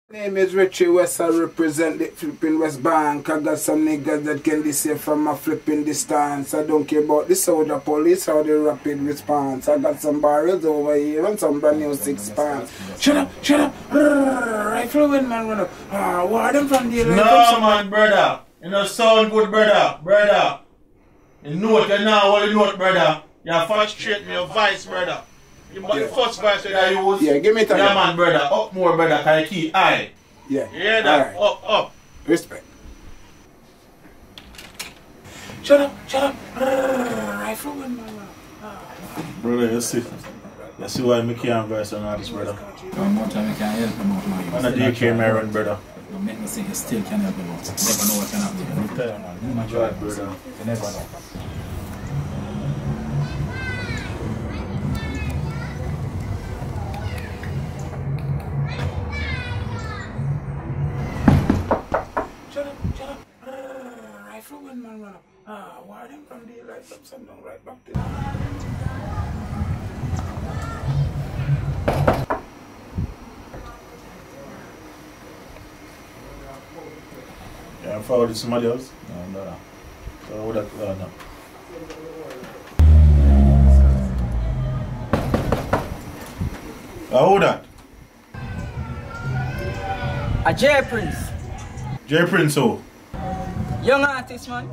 Name is Richie West. I represent the flipping West Bank. I got some niggas that can deceive from my flipping distance. I don't care about the soldier police or the rapid response. I got some barrels over here and some brand new 6 pounds. Shut up, shut up. Rifle wind man run up. Warden from the No man, brother. You know sound good, brother. Brother. You know what you know, all you know, brother. You have first straight me your vice, brother. You got the first vice that you use. Yeah, give me time. Yeah man, brother. Up more, brother. Can you keep high? Yeah. You hear that? Right. Up. Respect. Shut up. Rifle wind man run up. Brother, you see why I can't verse on all this, brother. One more time you can't help him out, man. I'm not DK Maron, brother. You make me think you still can help him out. You never know what can happen. I'm trying, brother. You never know. Shut up. Rifle wind man run up. Warden from the lights up, send them right back there. Yeah, I followed somebody else? No. So what that no. Who that? A J Prince. J Prince who? Young artist, man.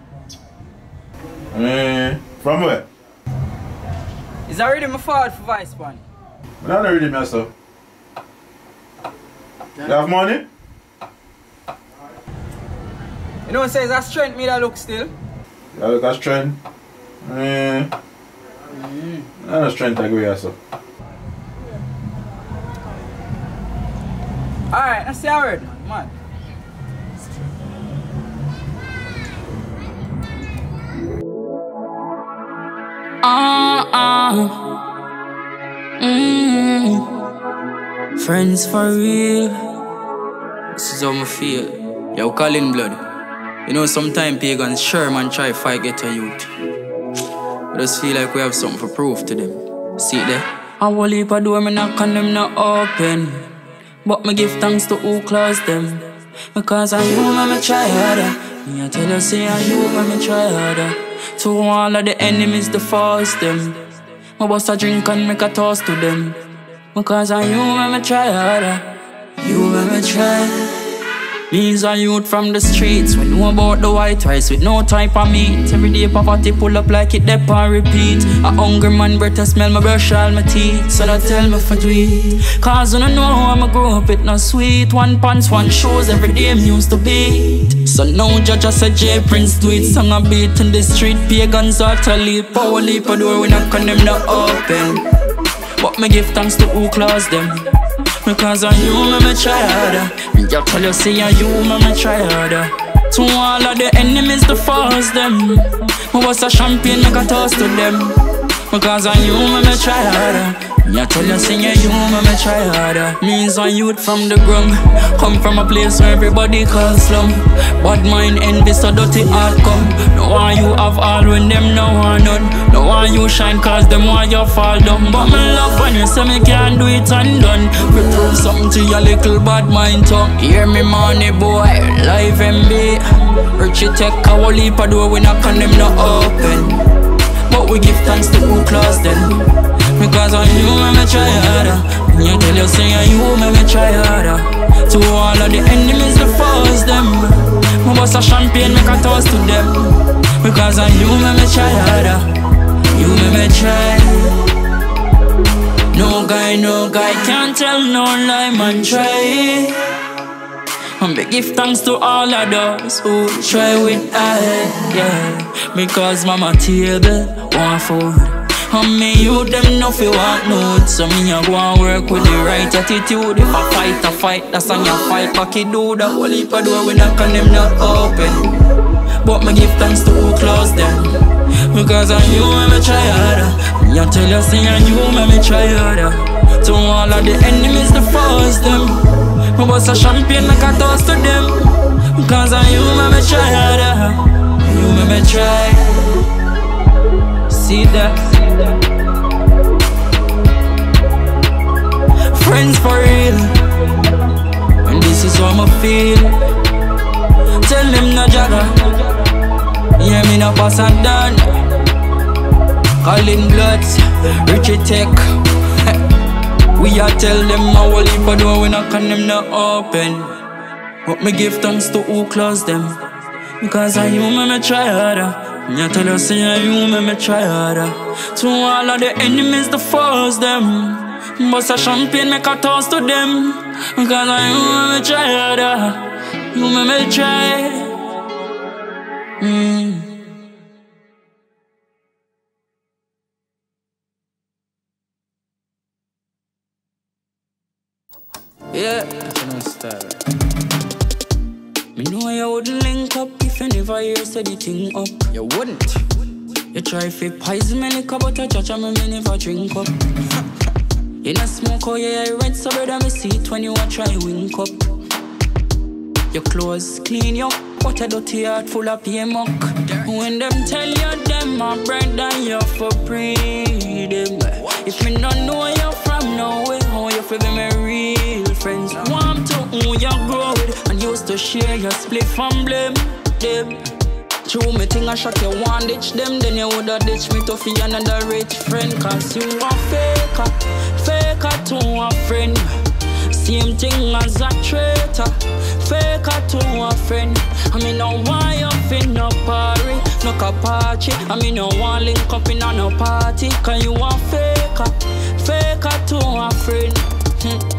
From where? Is already my forward for Vice, man. I don't know really myself. You have money? You know what says that strength me that look still? Yeah, look at strength. I don't strength agree also. Alright, that's the word, man. Friends for real. This is how I feel. Yo, Colin Blood. You know, sometimes pagans sure man try fight get a youth. I just feel like we have something for proof to them. See there? I will leave a door, me knock on them not open. But me give thanks to who closed them. Because I you, me try harder. Me I tell you, say I you, me try harder. To all of the enemies, the force them. Me bust a drink and make a toast to them. Because I you, me try harder. You, me try. These are youth from the streets. We know about the white rice with no type of meat. Every day poverty pull up like it dep and repeat. A hungry man breath smell my brush all my teeth. So that tell me for do it. Cause I don't know how I'ma grow up it not sweet. One pants, one shoes, every day I'm used to beat. So now judge I said J Prince do it. Song a beat in the street. Pagans utterly power leap a door. We knock on them not open. But me give thanks to who closed them. Because I you, me try harder. Me just tell you, say I you, me try harder. To all of the enemies, to force them. Me was a champion, make a toast to them. Because I you, me try harder. Me tell you, say I you, me try harder. Means I youth from the ground. Come from a place where everybody calls slum. Bad mind, envy, so dirty heart come. No one you have all when them no one none. No one you shine cause them want you fall down. But me love when you say me can't do it undone. We prove something to your little bad mind tongue. Hear me money boy, live MB. Richie take a whole heap of door, we knock on them not open. But we give thanks to who closed them. Because on you, me try harder. When you tell you, say you, me try harder. To all of the enemies, to force them. Me bust a champagne, make a toast to them. Because on you, me try harder. You, me try. No guy can't tell no lie, man try. And we give thanks to all of those who try with I, yeah. Because mama table, want food. And me you them know fi want note. So me a go and work with the right attitude. If I fight, that's on your fight. Cocky do the whole heap of door, we knock on them not open. But me give thanks to who close them. Because I you, me try harder. Me a tell you, say I you, me try harder. To all of the enemies, to force them. Me bust a champagne, make a toast to them. Because I you, me try harder. You, me try. See that? Friends for real. feel. Tell them no jagger. Yeah, me no pass and done. Calling bloods, Richie Tech. We a tell them a whole heap of door, we not can them no open. But me give thanks to who close them. Because I you me try harder. Me tell you say I you me try harder. To all of the enemies to force them. Bust a champagne make a toast to them. Because I you me try harder. You me try. Yeah, me know you wouldn't link up if you never hear steady thing up. You wouldn't. You try fi poison me liquor, but I judge me never drink up. You not smoke, oh yeah, I red so brother me see it when you a try wink up. Your clothes clean, your but a dirty heart full of pay muck. When them tell you them my brother, you for freedom. If me not know you from nowhere, how you feel be my real friends. Want to who you grow with and used to share your split from blame them. True me think I shot you one ditch them, then you woulda ditch me to fi another rich friend. Cause you a faker, faker to a friend. Same thing as a traitor, faker to a friend. I mean no why you fin no party, no kapachi. I mean no one link up in a no party. Cause you a faker, faker to a friend.